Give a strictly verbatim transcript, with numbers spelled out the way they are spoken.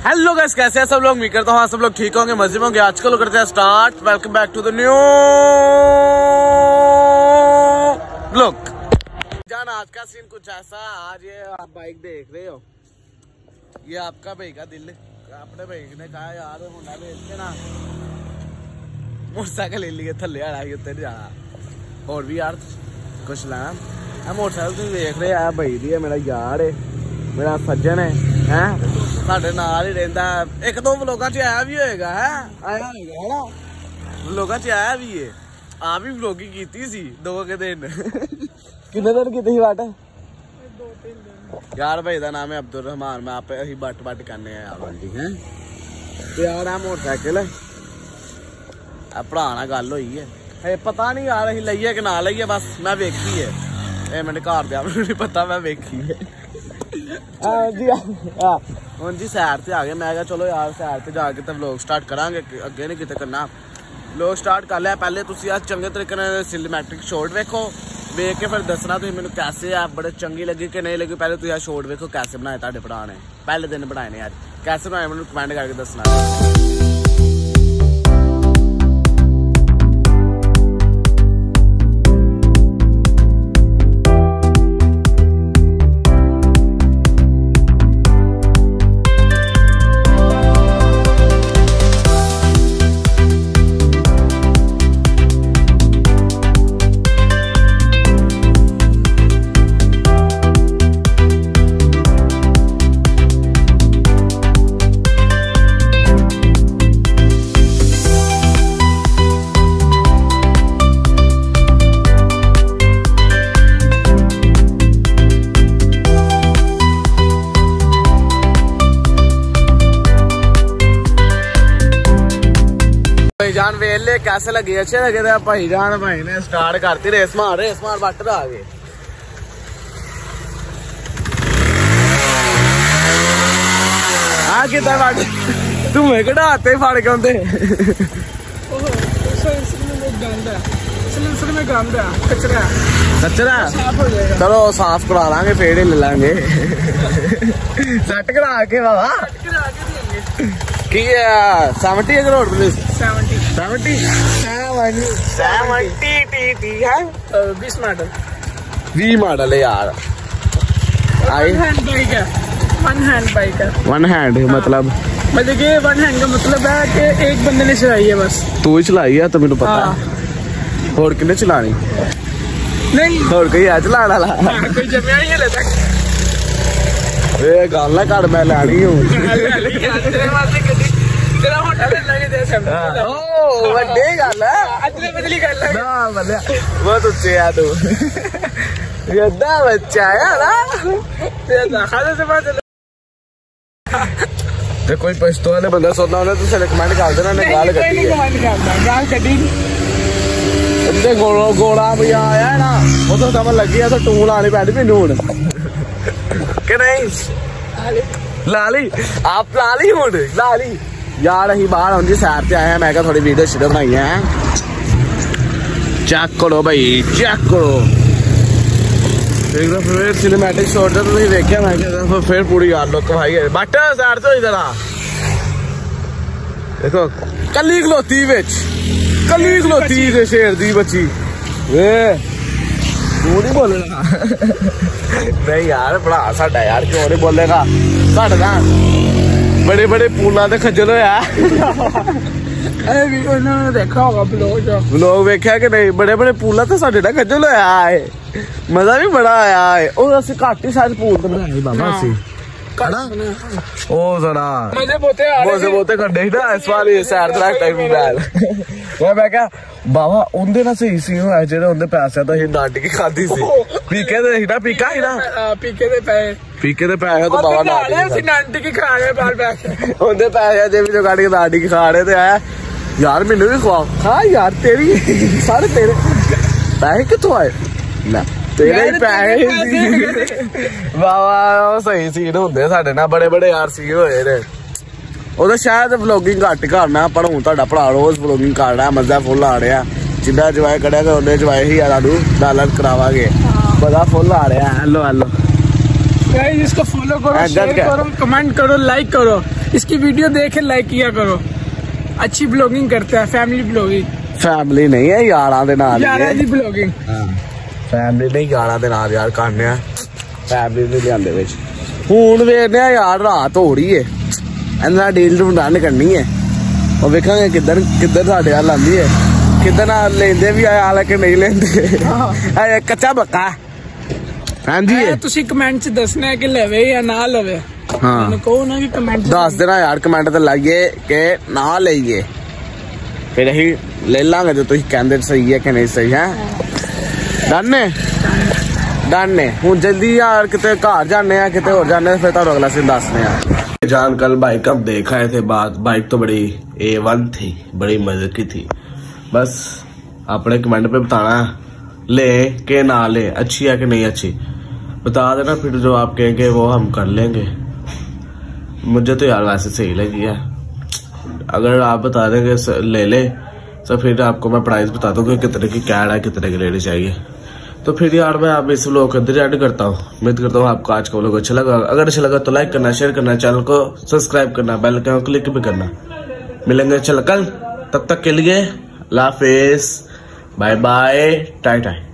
Hello guys, कैसे हैं सब लोग? उम्मीद करता हूँ सब लोग ठीक होंगे, मजे में होंगे। आजकल करते हैं start. Welcome back to the new blog. जान आज का सीन कुछ ऐसा। आज ये आप बाइक देख रहे हो, ये आपका भाई का दिल, अपने भाई ने कहा यार होंडा बेच के ना मोटरसाइकिल ले लिए, थले आना उत्ते नहीं जाना, और भी यार कुछ लेना। मोटरसाइकिल तुम देख रहे हैं भाई दी है, मेरा यार है, मेरा सज्जन है, हैं साडे नाल ही रहिंदा। एक दो व्लॉगां च आया भी होएगा, है आया होएगा है ना, व्लॉगां च आया भी है। आ भी व्लॉगिंग कीती सी दो के दिन किन्ने दिन कीती सी बट दो तीन दिन। यार भाई दा नाम है अब्दुल रहमान, मैं आप अही बट बट करने आया बंदी हैं ते यार आ मोटरसाइकिल आ भरा गल होई है, है पता नहीं यार अही लईए कि ना लईए, बस मैं वेखी है। ए मेरे घर दे नहीं पता, मैं वेखी है। ਹੁਣ जी सैर से आ गए, मैं कहा चलो यार सैर से जाके तो व्लॉग स्टार्ट करांगे, अगे नहीं किते करना। व्लॉग स्टार्ट कर लिया। पहले तुसी आज चंगे तरीके नाल सिनेमैटिक शॉट वेखो, वेख के फिर दसना तुसीं मैनूं कैसे आ बड़े चंगी लगी कि नहीं लगी। पहले तुसीं शॉट वेखो कैसे बनाए, तुहाडे भरा ने पहले दिन बनाए ने, आज कैसे बनाए मैनूं कमेंट करके दसना। भाईजान वेले कैसे लगे? अच्छे लगे थे। भाईजान भाई ने स्टार्ट करती, रेस मार रेस मार बट आ गए। हाँ कितना बट तुम्हें कढ़ाते फड़ के आंदे कचरा कचरा चलो साफ करा लांगे, फेड़ ही ले लांगे सेट करा के बाबा की सेवेंटी है करोड़ please seventy seventy seventy T T है बीस मॉडल वी मॉडल है यार। आई हैंड बाइक है, वन हैंड बाइक है। वन हैंड मतलब मतलब कि वन हैंड का मतलब है कि एक बंदे ने चलाई है, बस तू ही चलाई है तो मैंने पता है। और किन्ने चलानी नहीं, और कोई है चलाने वाला? कोई जमिया नहीं है तक। ए गल ना कर, मैं लैनी हूं तेरा होटल लगे दे सब। ओ बड़े गल है, अदले बदली कर ले ना बल्ले, बहुत अच्छे आ तू यद्दा बच्चा है ना तेरा खाने से बात ते कोई पछतो वाले बंदा सोचना होना तो से कमेंट कर देना ने गाल कटी है, कमेंट करदा गाल कटी इतने गोला गोला भी आया ना, वो तो समझ लगी है तो टूल आनी पैनी भी नून कि नहीं लाली आप लाली हूं लाली यार। अं बाहर हम जी सैर से आए हैं, मैं थोड़ी वीडियो शीडियो बनाई है, चेक करो भाई चेक करो। फिर सिनेमैटिक शॉट तो तुम देखिए, मैं फिर पूरी यार लोग भाई बट सैर से इधर आ देखो कली खलोती बिच कली खलोती शेर दी बच्ची तू नहीं बोलेगा नहीं यार भरा साडा यार क्यों नहीं बोलेगा, साडा ना बड़े बड़े पूलों से खज्जल होया देखा होगा ब्लॉग ब्लॉग वेख्या कि नहीं, बड़े बड़े पूलों से साडे ना खज्जल होया है, मजा भी बड़ा आया है। और असि घट ही शायद पूल बनाए बाबा असी ओ जरा मजे बोते मजे बोते करने ना इस वाली सैर ट्रैक टाइम मैं मैं क्या बाबा उनदे ना सही सी होया जेड़े उनदे पैसे तो ही नाटी की खादी सी पीके दे ही ना पीका ही ना पीके दे पैसे पीके दे पैसे तो बाबा नाटी नाटी की खा गए बाल पैसे उनदे पैसे जे भी जो गाड़ी की नाटी की खा रहे थे है यार मैनू भी खवा हाँ यार तेरी सारे तेरे पैसे कितों आए ना तेरे ही पैसे बाबा सही सीन होंदे साडे ना, बड़े बड़े यार सीन होए ने। ਉਹ शायद व्लॉगिंग घट करना, पर हूँ ਤੁਹਾਡਾ ਭਰਾ रोज व्लॉगिंग कर रहा है, मजा फुल आ रहा है, जिन्ना इंजॉय करेगा उन्हें इंजॉय ही यारू डालर करावांगे, मजा फुल आ रहा है। हेलो हेलो गाइस, इसको फॉलो करो, शेयर करो, कमेंट करो, लाइक करो, इसकी वीडियो देख के लाइक किया करो। अच्छी ब्लॉगिंग करता है, फैमिली ब्लॉगिंग। फैमिली नहीं है यारा दे नाल यारा दी ब्लॉगिंग। फैमिली नहीं यारा दे नाल यार करने आ फैमिली नहीं लियांदे विच। हुण वेखने आ यार रात हो रही है इन्ना डील डन करनी है और वेखांगे किधर किधर साडे हाल आंदी है किधर ना लेंदे भी आया हालांकि नहीं लेंदे कच्चा पक्का। हाँ जी तुसी कमेंट च दसना है कि लवे या ना लवे। हाँ कहो ना कि कमेंट दस देना यार कमेंट ते लाइए कि ना लईए फिर अही ले लांगे जो तुसी कहंदे सही है कि नहीं सही है। डन है डन है हुण जल्दी यार किते घर जाने आ किते होर जाने फिर तुहानू अगला सीन दसने आ। जान कल बाइक अब देख आए थे बात बाइक तो बड़ी ए वन थी बड़ी मजे की थी। बस अपने कमेंट पे बताना ले के ना ले अच्छी है कि नहीं अच्छी बता देना फिर जो आप कहेंगे वो हम कर लेंगे। मुझे तो यार वैसे सही लगी है अगर आप बता देंगे ले ले तो फिर आपको मैं प्राइस बता दूंगा कितने की कैड है कितने की लेनी चाहिए। तो फिर यार मैं आप इस व्लॉग के अंदर एड करता हूँ। उम्मीद करता हूँ आपको आज का व्लॉग अच्छा लगा। अगर अच्छा लगा तो लाइक करना शेयर करना चैनल को सब्सक्राइब करना बेल आइकन को क्लिक भी करना। मिलेंगे चल कल तब तक के लिए अल्लाह हाफिज़ बाय बाय टाटा।